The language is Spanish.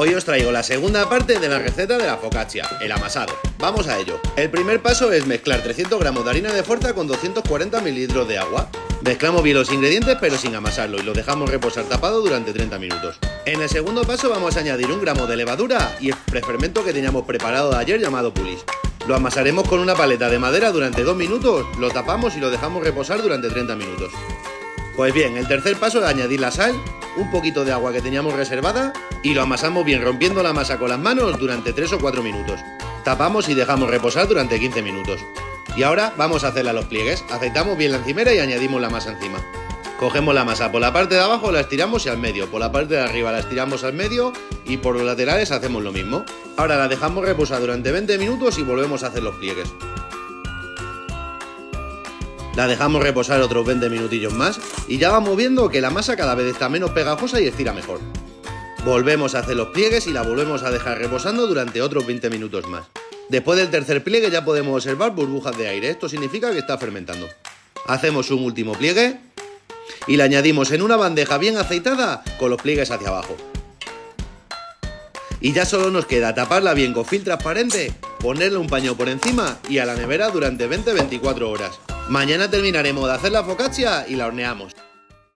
Hoy os traigo la segunda parte de la receta de la focaccia, el amasado. Vamos a ello. El primer paso es mezclar 300 gramos de harina de fuerza con 240 mililitros de agua. Mezclamos bien los ingredientes pero sin amasarlo y lo dejamos reposar tapado durante 30 minutos. En el segundo paso vamos a añadir 1 gramo de levadura y el prefermento que teníamos preparado de ayer llamado pulis. Lo amasaremos con una paleta de madera durante 2 minutos, lo tapamos y lo dejamos reposar durante 30 minutos. Pues bien, el tercer paso es añadir la sal, un poquito de agua que teníamos reservada y lo amasamos bien rompiendo la masa con las manos durante 3 o 4 minutos. Tapamos y dejamos reposar durante 15 minutos. Y ahora vamos a hacerle a los pliegues. Aceitamos bien la encimera y añadimos la masa encima. Cogemos la masa por la parte de abajo, la estiramos y al medio. Por la parte de arriba la estiramos al medio y por los laterales hacemos lo mismo. Ahora la dejamos reposar durante 20 minutos y volvemos a hacer los pliegues. La dejamos reposar otros 20 minutillos más y ya vamos viendo que la masa cada vez está menos pegajosa y estira mejor. Volvemos a hacer los pliegues y la volvemos a dejar reposando durante otros 20 minutos más. Después del tercer pliegue ya podemos observar burbujas de aire, esto significa que está fermentando. Hacemos un último pliegue y la añadimos en una bandeja bien aceitada con los pliegues hacia abajo. Y ya solo nos queda taparla bien con film transparente, ponerle un paño por encima y a la nevera durante 20-24 horas. Mañana terminaremos de hacer la focaccia y la horneamos.